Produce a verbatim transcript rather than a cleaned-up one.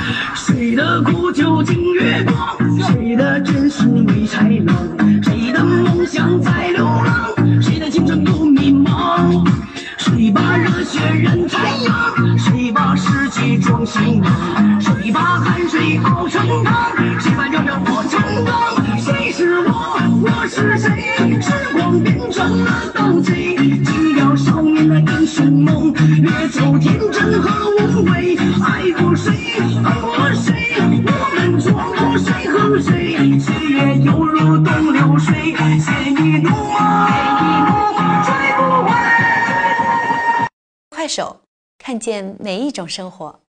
谁的苦酒敬月光？谁的真心为拆冷？谁的梦想在流浪？谁的青春不迷茫？谁把热血染太阳？谁把世纪装行囊？谁把汗水熬成汤？谁把热热磨成钢？谁是我？我是谁？时光变成了盗贼，击掉少年的英雄梦，掠走天真和无畏。爱过谁？恨过谁？我们错过谁和谁？岁月犹如东流水，写你怒骂追不回。 快手，看见每一种生活。